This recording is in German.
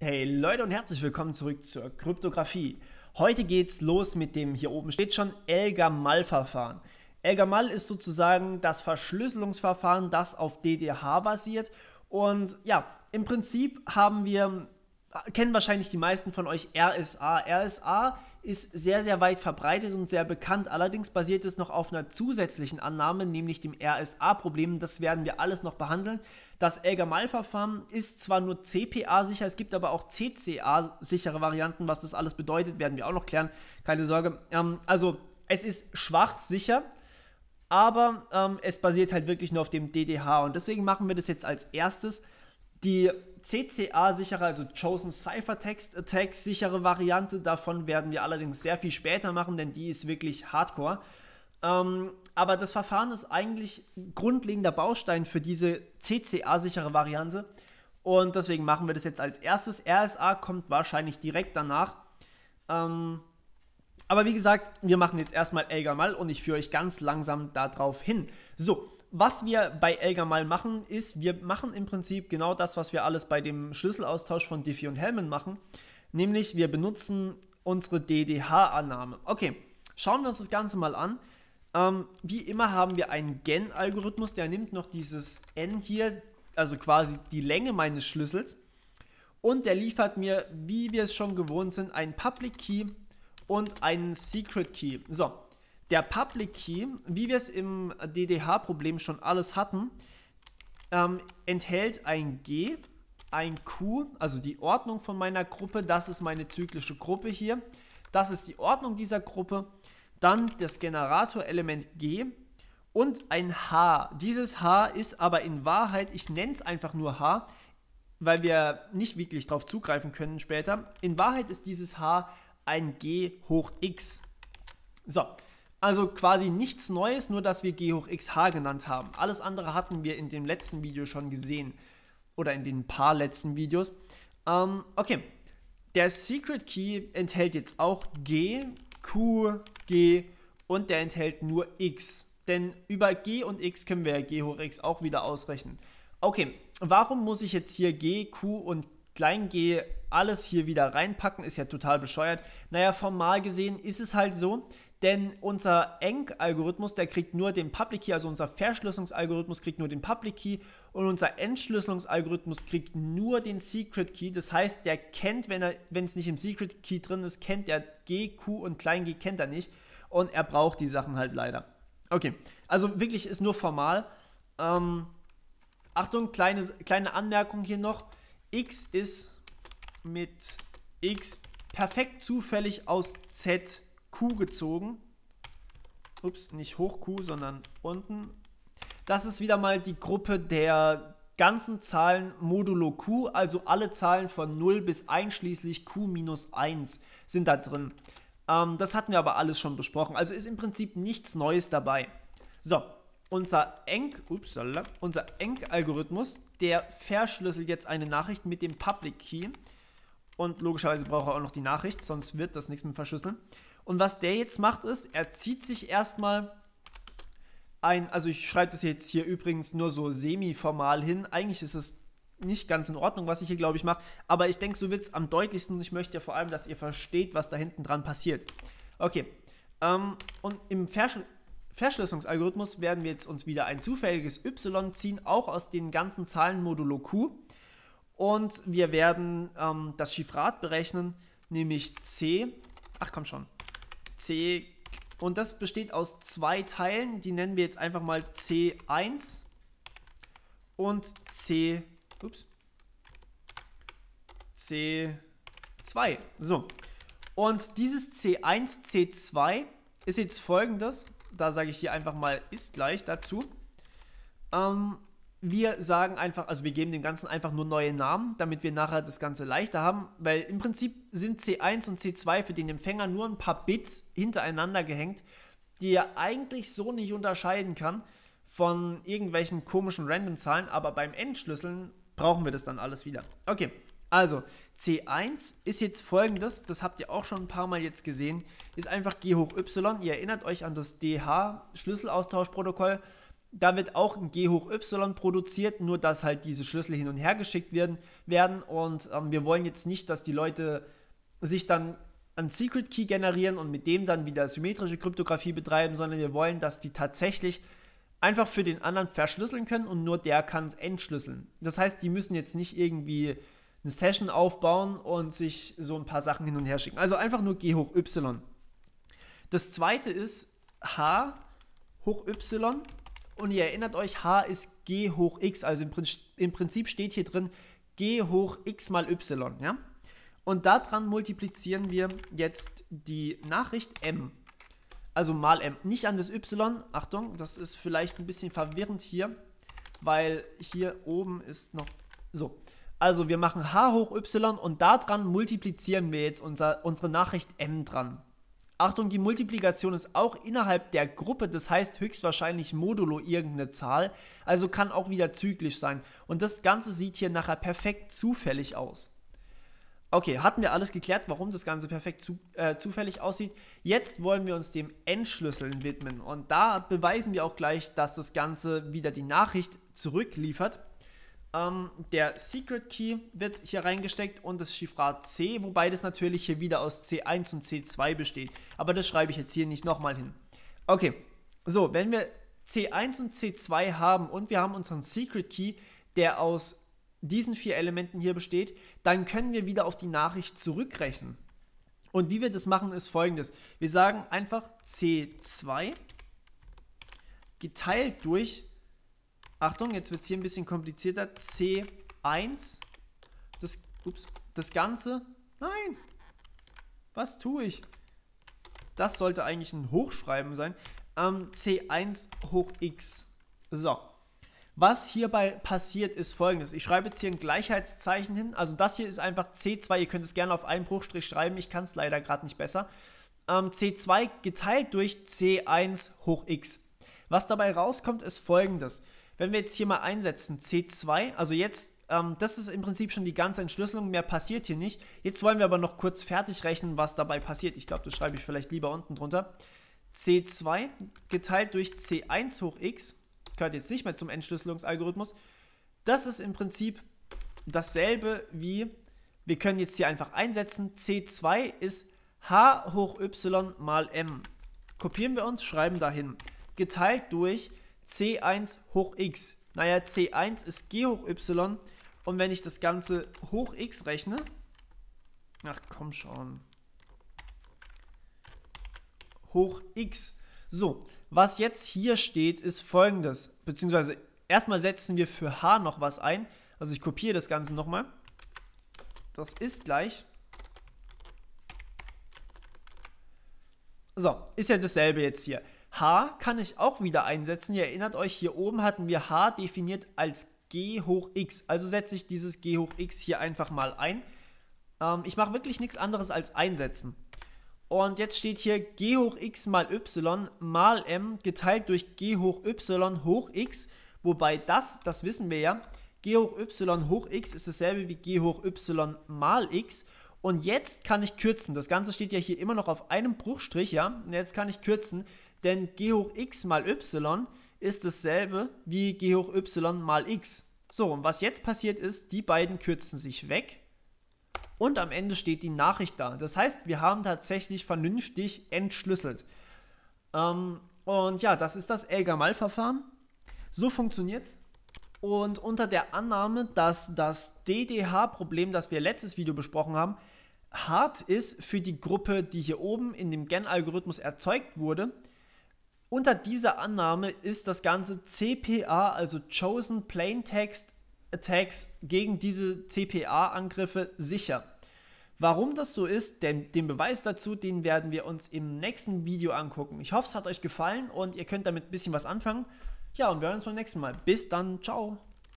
Hey Leute und herzlich willkommen zurück zur Kryptographie. Heute geht's los mit dem, hier oben steht schon, El-Gamal-Verfahren. El-Gamal ist sozusagen das Verschlüsselungsverfahren, das auf DDH basiert. Und ja, im Prinzip kennen wahrscheinlich die meisten von euch RSA. RSA ist sehr, sehr weit verbreitet und sehr bekannt. Allerdings basiert es noch auf einer zusätzlichen Annahme, nämlich dem RSA-Problem. Das werden wir alles noch behandeln. Das El-Gamal-Verfahren ist zwar nur CPA-sicher, es gibt aber auch CCA-sichere Varianten. Was das alles bedeutet, werden wir auch noch klären. Keine Sorge. Also, es ist schwach sicher, aber es basiert halt wirklich nur auf dem DDH. Und deswegen machen wir das jetzt als erstes. Die CCA-sichere, also Chosen Ciphertext Attack sichere Variante, davon werden wir allerdings sehr viel später machen, denn die ist wirklich hardcore. Aber das Verfahren ist eigentlich grundlegender Baustein für diese CCA-sichere Variante und deswegen machen wir das jetzt als erstes. RSA kommt wahrscheinlich direkt danach. Aber wie gesagt, wir machen jetzt erstmal El-Gamal und ich führe euch ganz langsam darauf hin. So, was wir bei El-Gamal machen, ist, wir machen im Prinzip genau das, was wir alles bei dem Schlüsselaustausch von Diffie und Hellman machen. Nämlich, wir benutzen unsere DDH-Annahme. Okay, schauen wir uns das Ganze mal an. Wie immer haben wir einen Gen-Algorithmus, der nimmt noch dieses N hier, also quasi die Länge meines Schlüssels. Und der liefert mir, wie wir es schon gewohnt sind, einen Public Key und einen Secret Key. So. Der Public Key, wie wir es im DDH-Problem schon alles hatten, enthält ein G, ein Q, also die Ordnung von meiner Gruppe, das ist meine zyklische Gruppe hier, das ist die Ordnung dieser Gruppe, dann das Generatorelement G und ein H. Dieses H ist aber in Wahrheit, ich nenne es einfach nur H, weil wir nicht wirklich darauf zugreifen können später, in Wahrheit ist dieses H ein G hoch X. So. Also quasi nichts Neues, nur dass wir G hoch XH genannt haben. Alles andere hatten wir in dem letzten Video schon gesehen. Oder in den paar letzten Videos. Okay. Der Secret Key enthält jetzt auch G, Q, G und der enthält nur X. Denn über G und X können wir ja G hoch X auch wieder ausrechnen. Okay, warum muss ich jetzt hier G, Q und klein g alles hier wieder reinpacken? Ist ja total bescheuert. Naja, formal gesehen ist es halt so, denn unser ENC-Algorithmus, der kriegt nur den Public Key, also unser Verschlüsselungsalgorithmus kriegt nur den Public Key und unser Entschlüsselungsalgorithmus kriegt nur den Secret Key. Das heißt, der kennt, wenn es nicht im Secret Key drin ist, kennt der G, Q und klein g kennt er nicht und er braucht die Sachen halt leider. Okay, also wirklich ist nur formal. Achtung, kleine Anmerkung hier noch. X ist mit X perfekt zufällig aus ZQ gezogen. Ups, nicht hoch Q, sondern unten. Das ist wieder mal die Gruppe der ganzen Zahlen modulo Q, also alle Zahlen von 0 bis einschließlich Q minus 1 sind da drin. Das hatten wir aber alles schon besprochen, also ist im Prinzip nichts Neues dabei. So, unser ENC-Algorithmus, der verschlüsselt jetzt eine Nachricht mit dem Public Key und logischerweise braucht er auch noch die Nachricht, sonst wird das nichts mit Verschlüsseln. Und was der jetzt macht ist, er zieht sich erstmal also ich schreibe das jetzt hier übrigens nur so semi-formal hin, eigentlich ist es nicht ganz in Ordnung, was ich hier glaube ich mache, aber ich denke, so wird es am deutlichsten und ich möchte ja vor allem, dass ihr versteht, was da hinten dran passiert. Okay, und im Verschlüsselungsalgorithmus werden wir jetzt uns wieder ein zufälliges Y ziehen, auch aus den ganzen Zahlen modulo Q. Und wir werden das Chiffrat berechnen, nämlich C. Ach komm schon. C. Und das besteht aus zwei Teilen, die nennen wir jetzt einfach mal C1 und C2. So. Und dieses C1, C2 ist jetzt folgendes. Da sage ich hier einfach mal ist gleich dazu. Wir sagen einfach, also wir geben dem Ganzen einfach nur neue Namen, damit wir nachher das Ganze leichter haben, weil im Prinzip sind C1 und C2 für den Empfänger nur ein paar Bits hintereinander gehängt, die er eigentlich so nicht unterscheiden kann von irgendwelchen komischen Random-Zahlen, aber beim Entschlüsseln brauchen wir das dann alles wieder. Okay, also C1 ist jetzt folgendes, das habt ihr auch schon ein paar Mal jetzt gesehen, ist einfach G hoch Y. Ihr erinnert euch an das DH-Schlüsselaustauschprotokoll. Da wird auch ein G hoch Y produziert, nur dass halt diese Schlüssel hin und her geschickt werden. Und wir wollen jetzt nicht, dass die Leute sich dann einen Secret Key generieren und mit dem dann wieder symmetrische Kryptographie betreiben, sondern wir wollen, dass die tatsächlich einfach für den anderen verschlüsseln können und nur der kann es entschlüsseln. Das heißt, die müssen jetzt nicht irgendwie eine Session aufbauen und sich so ein paar Sachen hin und her schicken. Also einfach nur G hoch Y. Das zweite ist H hoch Y. Und ihr erinnert euch, H ist G hoch X, also im Prinzip steht hier drin G hoch X mal Y, ja? Und daran multiplizieren wir jetzt die Nachricht M, also mal M, nicht an das Y, Achtung, das ist vielleicht ein bisschen verwirrend hier, weil hier oben ist noch, so, also wir machen H hoch Y und daran multiplizieren wir jetzt unsere Nachricht M dran. Achtung, die Multiplikation ist auch innerhalb der Gruppe, das heißt höchstwahrscheinlich modulo irgendeine Zahl, also kann auch wieder zyklisch sein. Und das Ganze sieht hier nachher perfekt zufällig aus. Okay, hatten wir alles geklärt, warum das Ganze perfekt zufällig aussieht. Jetzt wollen wir uns dem Entschlüsseln widmen und da beweisen wir auch gleich, dass das Ganze wieder die Nachricht zurückliefert. Der Secret Key wird hier reingesteckt und das Chiffrat C, wobei das natürlich hier wieder aus C1 und C2 besteht. Aber das schreibe ich jetzt hier nicht nochmal hin. Okay, so, wenn wir C1 und C2 haben und wir haben unseren Secret Key, der aus diesen 4 Elementen hier besteht, dann können wir wieder auf die Nachricht zurückrechnen. Und wie wir das machen, ist folgendes. Wir sagen einfach C2 geteilt durch, Achtung, jetzt wird es hier ein bisschen komplizierter, C1, das Ganze, nein, was tue ich? Das sollte eigentlich ein Hochschreiben sein, C1 hoch X. So, was hierbei passiert ist folgendes, ich schreibe jetzt hier ein Gleichheitszeichen hin, also das hier ist einfach C2, ihr könnt es gerne auf einen Bruchstrich schreiben, ich kann es leider gerade nicht besser, C2 geteilt durch C1 hoch X. Was dabei rauskommt, ist folgendes. Wenn wir jetzt hier mal einsetzen, C2, also jetzt, das ist im Prinzip schon die ganze Entschlüsselung, mehr passiert hier nicht. Jetzt wollen wir aber noch kurz fertig rechnen, was dabei passiert. Ich glaube, das schreibe ich vielleicht lieber unten drunter. C2 geteilt durch C1 hoch X, gehört jetzt nicht mehr zum Entschlüsselungsalgorithmus. Das ist im Prinzip dasselbe wie, wir können jetzt hier einfach einsetzen, C2 ist H hoch Y mal M. Kopieren wir uns, schreiben dahin. Geteilt durch C1 hoch X. Naja, C1 ist G hoch Y und wenn ich das Ganze hoch X rechne, ach komm schon, hoch X. So, was jetzt hier steht, ist folgendes, beziehungsweise erstmal setzen wir für H noch was ein, also ich kopiere das Ganze nochmal, das ist gleich, so, ist ja dasselbe jetzt hier. H kann ich auch wieder einsetzen. Ihr erinnert euch, hier oben hatten wir H definiert als G hoch X. Also setze ich dieses G hoch X hier einfach mal ein. Ich mache wirklich nichts anderes als einsetzen. Und jetzt steht hier G hoch X mal Y mal M geteilt durch G hoch Y hoch X. Wobei das wissen wir ja, G hoch Y hoch X ist dasselbe wie G hoch Y mal X. Und jetzt kann ich kürzen. Das Ganze steht ja hier immer noch auf einem Bruchstrich, ja. Und jetzt kann ich kürzen. Denn G hoch X mal Y ist dasselbe wie G hoch Y mal X. So, und was jetzt passiert ist, die beiden kürzen sich weg und am Ende steht die Nachricht da. Das heißt, wir haben tatsächlich vernünftig entschlüsselt. Und ja, das ist das Elgamal-Verfahren. So funktioniert es. Und unter der Annahme, dass das DDH-Problem, das wir letztes Video besprochen haben, hart ist für die Gruppe, die hier oben in dem GAN-Algorithmus erzeugt wurde, unter dieser Annahme ist das ganze CPA, also Chosen Plain Text Attacks, gegen diese CPA-Angriffe sicher. Warum das so ist, denn den Beweis dazu, den werden wir uns im nächsten Video angucken. Ich hoffe, es hat euch gefallen und ihr könnt damit ein bisschen was anfangen. Ja, und wir hören uns beim nächsten Mal. Bis dann, ciao!